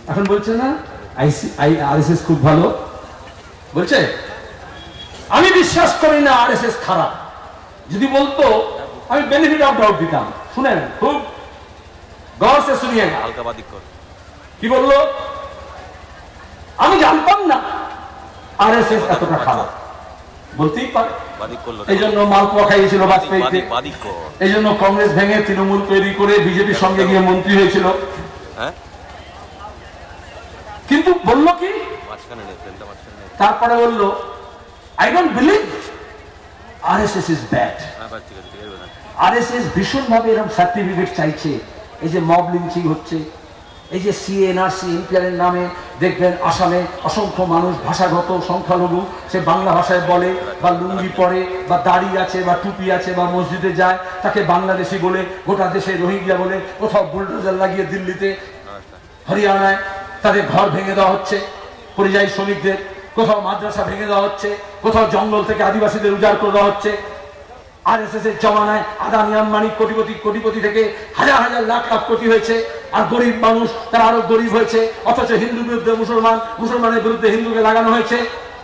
এখন বলছে না আরএসএস খুব ভালো বলছে। আমি বিশ্বাস করি না আরএসএস খারাপ। যদি বলতো আমি বেনিফিট অফ ডাউট দিতাম। শুনেন খুব গৌর সে শুনিয়ে কি বললো, আমি জানতাম না আরএসএস এতটা খারাপ। বলতেই পারে, এই জন্য মালপোয়া খাইয়েছিল বাজপেয়ীকে, এই জন্য কংগ্রেস ভেঙে তৃণমূল তৈরি করে বিজেপির সঙ্গে গিয়ে মন্ত্রী হয়েছিল। কিন্তু বললো কি তারপরে বললো I don't believe RSS is bad. RSS ভীষণ ভাবে এরকম সার্টিফিকেট চাইছে। এই যে মব লিঞ্চিং হচ্ছে, এই যে সিএনআরসি এনপিআর নামে দেখবেন আসামে অসংখ্য মানুষ ভাষাগত সংখ্যালঘু, সে বাংলা ভাষায় বলে বা লুঙ্গি পরে বা দাড়ি আছে বা টুপি আছে বা মসজিদে যায়, তাকে বাংলাদেশি বলে, গোটা দেশে রোহিঙ্গা বলে, কোথাও বুলডোজার লাগিয়ে দিল্লিতে হরিয়ানায় তাদের ঘর ভেঙে দেওয়া হচ্ছে পরিযায়ী শ্রমিকদের, কোথাও মাদ্রাসা ভেঙে দেওয়া হচ্ছে, কোথাও জঙ্গল থেকে আদিবাসীদের উজাড় করে দেওয়া হচ্ছে। আরএসএস এর জমানায় আদানি আম্বানি কোটিপতি থেকে হাজার হাজার লাখ লাখ কোটি হয়েছে, আর গরিব মানুষ তারা আরো গরিব হয়েছে। অথচ হিন্দুর বিরুদ্ধে মুসলমান, মুসলমানের বিরুদ্ধে হিন্দুকে লাগানো হয়েছে।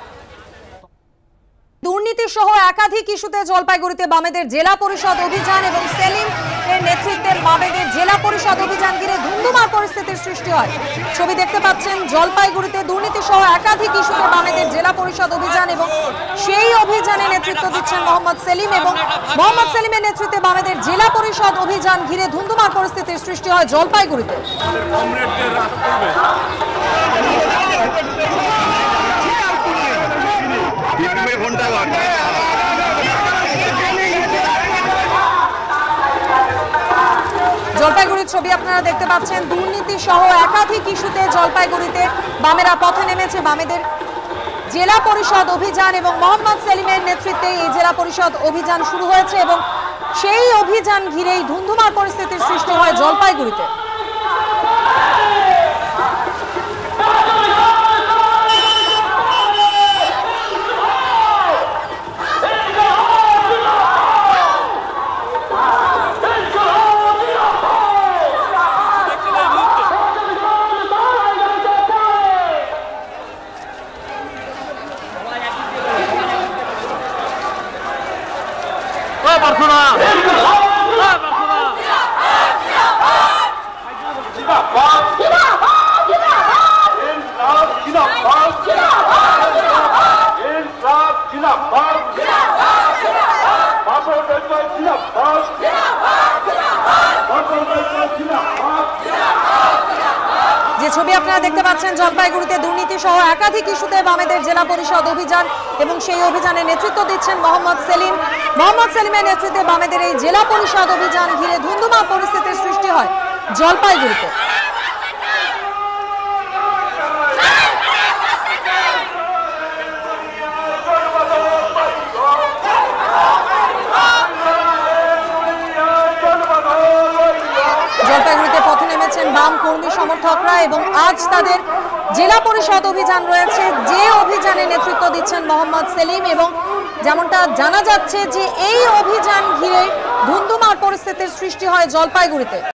দুর্নীতি সহ একাধিক ইস্যুতে জলপাইগুড়িতে বামেদের জেলা পরিষদ অভিযান এবং সেলিম এর নেতৃত্বে বামেদের জেলা পরিষদ অভিযান ঘিরে ধুন্ধুমার পরিস্থিতির সৃষ্টি হয়। ছবি দেখতে পাচ্ছেন, জলপাইগুড়িতে দুর্নীতি সহ একাধিক ইস্যুতে বামেদের জেলা পরিষদ অভিযান এবং সেই অভিযানে নেতৃত্ব দিচ্ছেন মোহাম্মদ সেলিম, এবং মোহাম্মদ সেলিমের নেতৃত্বে বামেদের জেলা পরিষদ অভিযান ঘিরে ধুন্ধুমার পরিস্থিতির সৃষ্টি হয় জলপাইগুড়িতে। জলপাইগুড়ির ছবি আপনারা দেখতে পাচ্ছেন, দুর্নীতি সহ একাধিক ইস্যুতে জলপাইগুড়িতে বামেরা পথে নেমেছে। বামেদের জেলা পরিষদ অভিযান এবং মোহাম্মদ সেলিমের নেতৃত্বে এই জেলা পরিষদ অভিযান শুরু হয়েছে এবং সেই অভিযান ঘিরেই ধুন্ধুমার পরিস্থিতির সৃষ্টি হয় জলপাইগুড়িতে। যে ছবি আপনারা দেখতে পাচ্ছেন, জলপাইগুড়িতে দুর্নীতি সহ একাধিক ইস্যুতে বামেদের জেলা পরিষদ অভিযান এবং সেই অভিযানে নেতৃত্ব দিচ্ছেন মোহাম্মদ সেলিম। মোহাম্মদ সেলিমের নেতৃত্বে বামেদের এই জেলা পরিষদ অভিযান ঘিরে ধুন্ধুমার পরিস্থিতির সৃষ্টি হয় জলপাইগুড়িতে। জলপাইগুড়িতে পথে নেমেছেন বাম কর্মী সমর্থকরা এবং আজ তাদের জেলা পরিষদ অভিযান রয়েছে, যে অভিযানে নেতৃত্ব দিচ্ছেন মোহাম্মদ সেলিম, এবং যেমনটা জানা যাচ্ছে যে এই অভিযান ঘিরে ধুন্ধুমার পরিস্থিতির সৃষ্টি হয় জলপাইগুড়িতে।